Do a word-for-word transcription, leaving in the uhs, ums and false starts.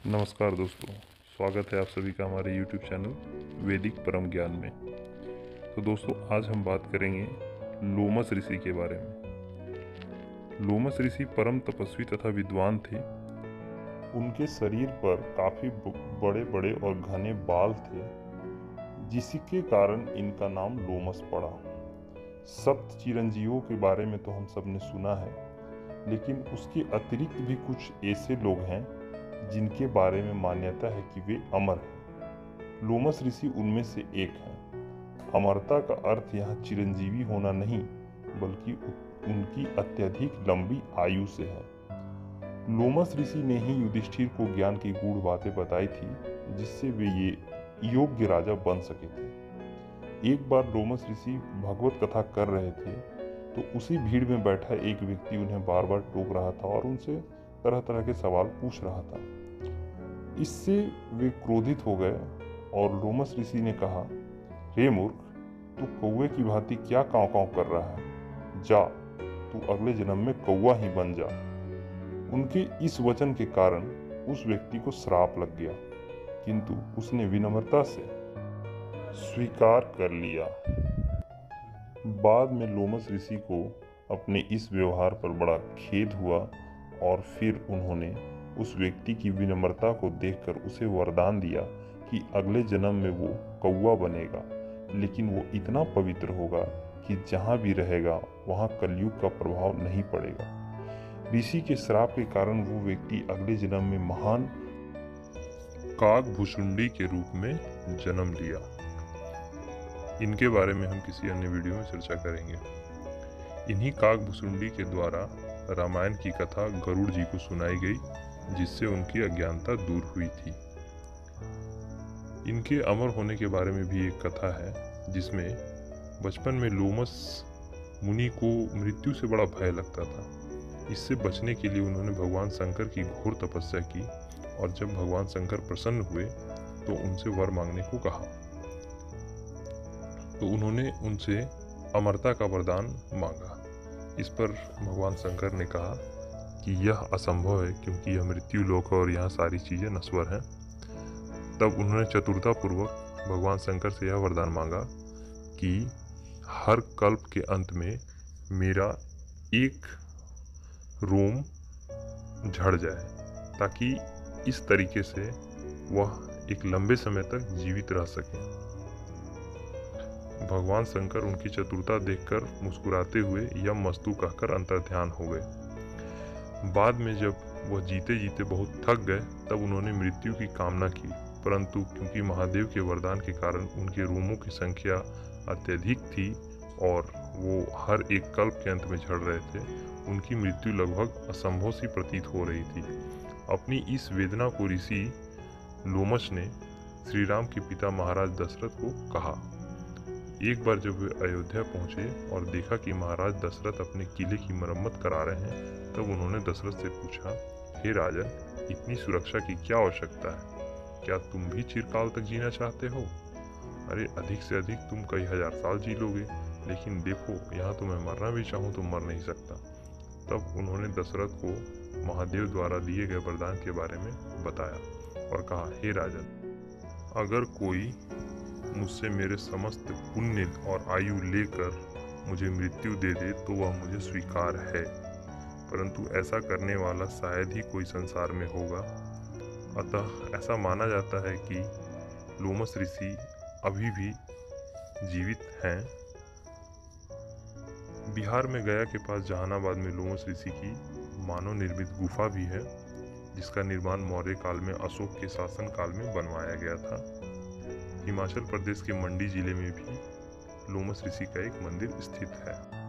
नमस्कार दोस्तों, स्वागत है आप सभी का हमारे यूट्यूब चैनल वैदिक परम ज्ञान में। तो दोस्तों, आज हम बात करेंगे लोमस ऋषि के बारे में। लोमस ऋषि परम तपस्वी तथा विद्वान थे। उनके शरीर पर काफ़ी बड़े बड़े और घने बाल थे, जिसके कारण इनका नाम लोमस पड़ा। सप्त चिरंजीवों के बारे में तो हम सब ने सुना है, लेकिन उसके अतिरिक्त भी कुछ ऐसे लोग हैं जिनके बारे में मान्यता है कि वे अमर हैं। लोमस ऋषि उनमें से एक हैं। अमरता का अर्थ यहाँ चिरंजीवी होना नहीं, बल्कि उनकी अत्यधिक लंबी आयु से है। लोमस ऋषि ने ही युधिष्ठिर को ज्ञान की गूढ़ बातें बताई थी, जिससे वे ये योग्य राजा बन सके थे। एक बार लोमस ऋषि भगवत कथा कर रहे थे, तो उसी भीड़ में बैठा एक व्यक्ति उन्हें बार बार टोक रहा था और उनसे तरह तरह के सवाल पूछ रहा था। इससे वे क्रोधित हो गए और लोमस ऋषि ने कहा, हे मूर्ख, तू कौवे की भांति क्या कांव कांव कर रहा है? जा, तू अगले जन्म में कौवा ही बन जा। उनके इस वचन के कारण उस व्यक्ति को श्राप लग गया, किंतु उसने विनम्रता से स्वीकार कर लिया। बाद में लोमस ऋषि को अपने इस व्यवहार पर बड़ा खेद हुआ और फिर उन्होंने उस व्यक्ति की विनम्रता को देखकर उसे वरदान दिया कि अगले जन्म में वो कौवा बनेगा, लेकिन वो इतना पवित्र होगा कि जहाँ भी रहेगा वहाँ कलयुग का प्रभाव नहीं पड़ेगा। ऋषि के श्राप के कारण वो व्यक्ति अगले जन्म में महान काकभुशुंडी के रूप में जन्म लिया। इनके बारे में हम किसी अन्य वीडियो में चर्चा करेंगे। इन्हीं काकभुशुंडी के द्वारा रामायण की कथा गरुड़ जी को सुनाई गई, जिससे उनकी अज्ञानता दूर हुई थी। इनके अमर होने के बारे में भी एक कथा है, जिसमें बचपन में लोमस मुनि को मृत्यु से बड़ा भय लगता था। इससे बचने के लिए उन्होंने भगवान शंकर की घोर तपस्या की, और जब भगवान शंकर प्रसन्न हुए तो उनसे वर मांगने को कहा। तो उन्होंने उनसे अमरता का वरदान मांगा। इस पर भगवान शंकर ने कहा कि यह असंभव है, क्योंकि यह मृत्यु लोक है और यहाँ सारी चीज़ें नश्वर हैं। तब उन्होंने चतुरतापूर्वक भगवान शंकर से यह वरदान मांगा कि हर कल्प के अंत में मेरा एक रोम झड़ जाए, ताकि इस तरीके से वह एक लंबे समय तक जीवित रह सके। भगवान शंकर उनकी चतुरता देखकर मुस्कुराते हुए यम मस्तु कहकर अंतर्ध्यान हो गए। बाद में जब वह जीते जीते बहुत थक गए, तब उन्होंने मृत्यु की कामना की, परंतु क्योंकि महादेव के वरदान के कारण उनके रोमों की संख्या अत्यधिक थी और वो हर एक कल्प के अंत में झड़ रहे थे, उनकी मृत्यु लगभग असंभव सी प्रतीत हो रही थी। अपनी इस वेदना को ऋषि लोमस ने श्री राम के पिता महाराज दशरथ को कहा। एक बार जब वे अयोध्या पहुंचे और देखा कि महाराज दशरथ अपने किले की मरम्मत करा रहे हैं, तब उन्होंने दशरथ से पूछा, हे राजन, इतनी सुरक्षा की क्या आवश्यकता है? क्या तुम भी चिरकाल तक जीना चाहते हो? अरे अधिक से अधिक तुम कई हजार साल जी लोगे, लेकिन देखो यहाँ तो मैं मरना भी चाहूँ तो मर नहीं सकता। तब उन्होंने दशरथ को महादेव द्वारा दिए गए वरदान के बारे में बताया और कहा, हे राजन, अगर कोई मुझसे मेरे समस्त पुण्य और आयु लेकर मुझे मृत्यु दे दे तो वह मुझे स्वीकार है, परंतु ऐसा करने वाला शायद ही कोई संसार में होगा। अतः ऐसा माना जाता है कि लोमस ऋषि अभी भी जीवित हैं। बिहार में गया के पास जहानाबाद में लोमस ऋषि की मानव निर्मित गुफा भी है, जिसका निर्माण मौर्य काल में अशोक के शासन काल में बनवाया गया था। हिमाचल प्रदेश के मंडी जिले में भी लोमस ऋषि का एक मंदिर स्थित है।